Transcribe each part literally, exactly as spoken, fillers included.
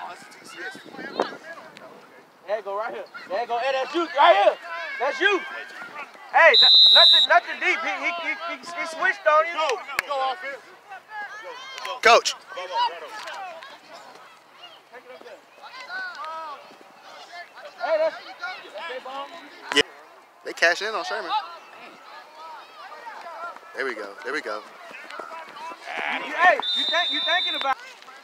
There you go, right here. There you go. Hey, that's you, right here. That's you. Hey, nothing, nothing deep. He, he, he, he, he switched on you. Go, go off here. Coach. Hey, that's, that's ball. Yeah, they cash in on Sherman. There we go. There we go. You, hey, you think you thinking about?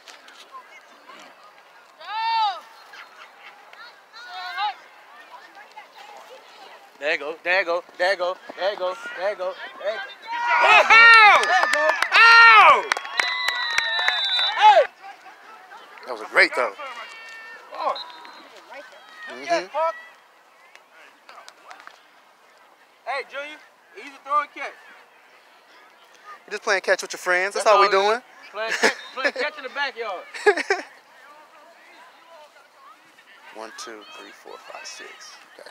There you go. There you go. There you go. There you go. There you go. There you go. Oh! There you go. Oh! Hey! That was a great throw. Oh. Mm-hmm. Hey, Junior, easy throw and catch. You're just playing catch with your friends. That's, That's all we all doing. Playing catch, playing catch in the backyard. One, two, three, four, five, six. Okay.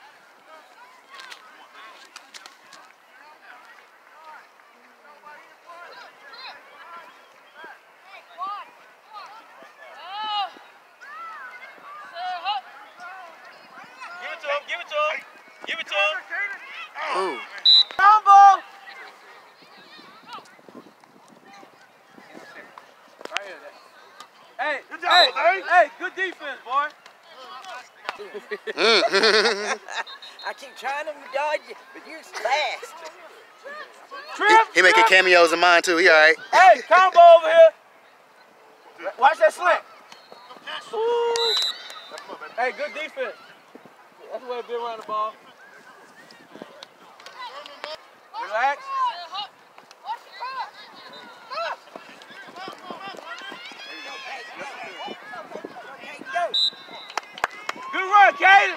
Give it to him. Give it to him. Give it to him. Ooh. Combo. Right here. Hey, good job, hey, hey, hey, good defense, boy. I keep trying to dodge you, but you're fast. Trip, He, he making trip. cameos in mine too. He all right. Hey, combo over here. Watch that slant. Ooh. Hey, good defense. That's the way to be around the ball. Relax. Good run, Caden.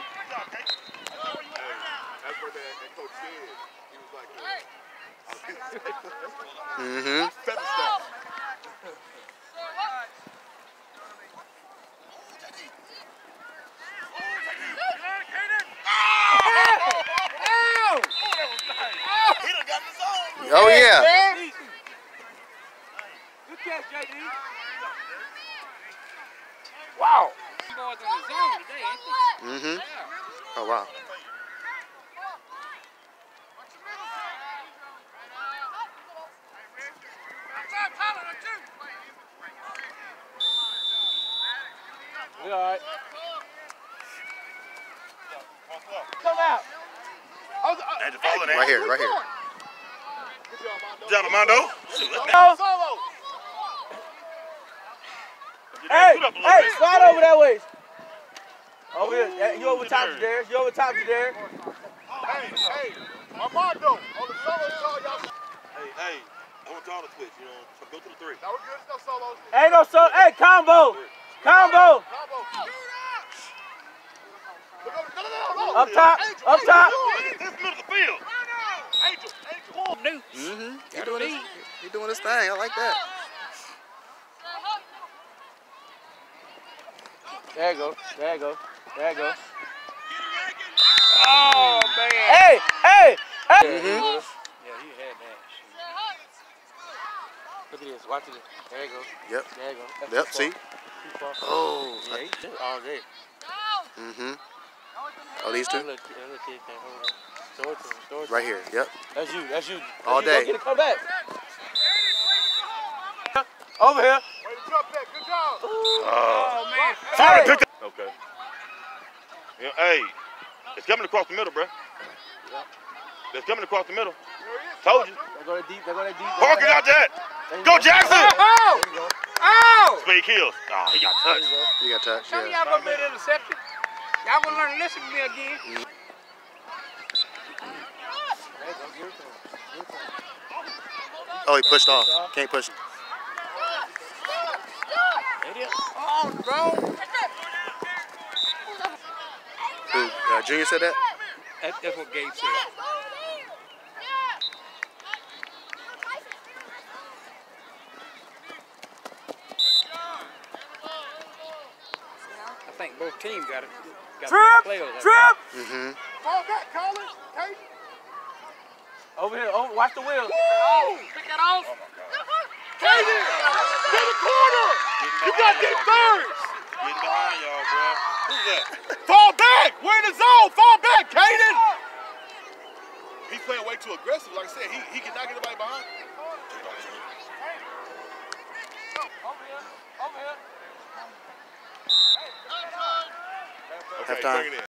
That's what that coach said. He was like, Mm-hmm. seven step. Oh yeah. Good catch, J D. Wow. Mm-hmm. Oh wow. We all right. Come out. Right here. Right here. Good job, Armando. Go. Hey, hey, slide over that way. Over here. Yeah, you over top to Darius. You over top to Darius. Hey, hey, Armando, on the solo call, y'all. Hey, hey, I want y'all to switch, you know, so go to the three. That was good, no solos. Ain't no so, hey, combo. Combo. Combo. Up top, up top. This middle of the field. Angel, Angel. Mm-hmm. He doing his, he doing his thing. I like that. There you go. There you go. There you go. Oh, man. Hey, hey, hey. Mm-hmm. Yeah, he had that. Look at this. Watch it. There you go. Yep. There you go. That's Yep. too See. far. Oh. Yeah, he did all day. Mm-hmm. Oh, these two. That little kid, that little kid can't hold on. Throw it to him. Throw it to Right him. here. Yep. That's you. That's you. That's All you. day. Go get it. Come back. Over here. Way to drop that. Good job. Oh, man. Sorry, picked up. Okay. Yeah, hey, it's coming across the middle, bro. Yep. It's coming across the middle. Told you. They go to deep. They go to deep. Parker got that. Go, Jackson. Oh! Oh! Speed kills. Oh, he got touched. You got touched. Some of Yeah. y'all gonna make an interception. Y'all gonna learn to listen to me again. Oh, he pushed off. Can't push him. Oh, bro. Who? Uh, Junior said that? That, that's what Gabe said. I think both teams got it. Got trip! Trip! Mm-hmm. Fall back, Colin. Hey. Over here. Over. Watch the wheel. Oh, pick that off. Kaden, to the corner. You got deep thirds. Getting behind y'all, bro. Who's that? Fall back! We're in the zone! Fall back, Kaden! He's playing way too aggressive. Like I said, he, he cannot get anybody behind. Over here. Over here. Okay, Halftime. bring it in.